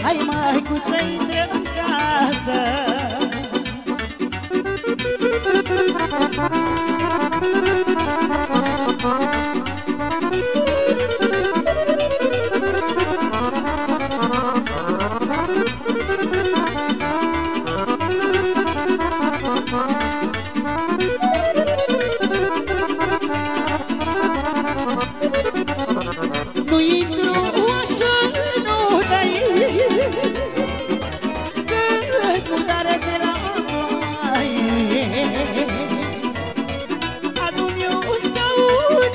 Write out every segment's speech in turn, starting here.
Hai măicuță, intră în casă. Nu intru așa, nu dai, că-s mutare de la oaie. Adu-mi eu un scaun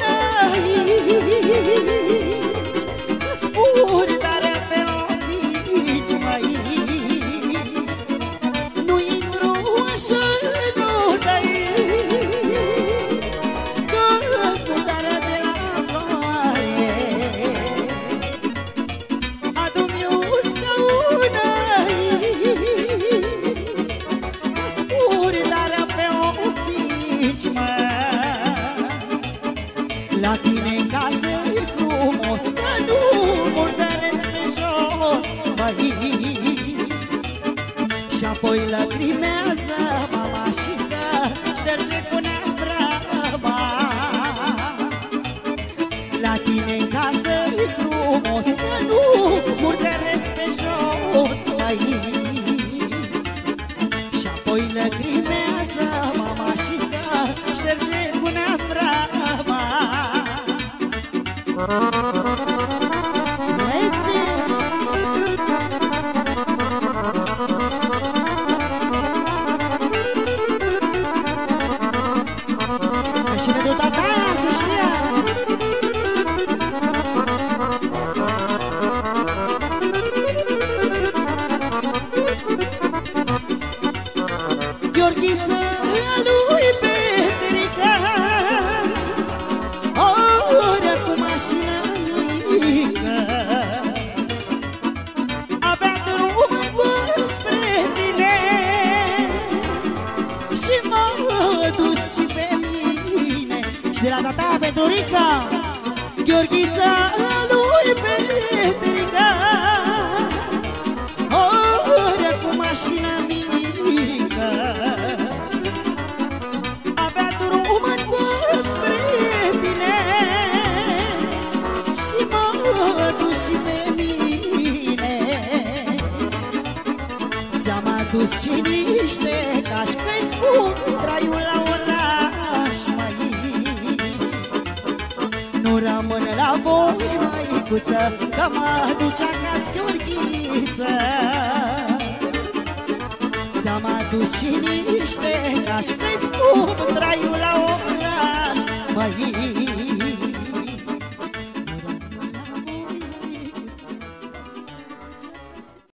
aici, spuri tare pe opici, măi. Nu intru așa, nu dai, că-s mutare de la oaie. Adu-mi eu un scaun aici, spuri tare pe opici, măi. La tine în casă e frumos, să nu murdăresc pe jos, măi. Și apoi lăcrimează mama și să șterge cu neavrama. La tine în casă e frumos, să nu murdăresc pe jos, măi. Și apoi lăcrimează mama și să șterge cu neavrama. Vezi? Și pentru tata aia se știa. Gheorghiță lui Petrica, ori cu mașină mică, avea drum spre tine și m-a dus și pe mine. Și de la tata Petrurica, Gheorghiță lui Petrica, ori cu mașină mică, avea drum spre tine și m-a dus și pe mine. Ți-am adus și niște cași, că-i scump traiul la oraș, măi. Nu rămân la voi, măicuță, că mă duce acasă Gheorghiță. Ți-am adus și niște cași, că-i scump traiul la oraș, măi.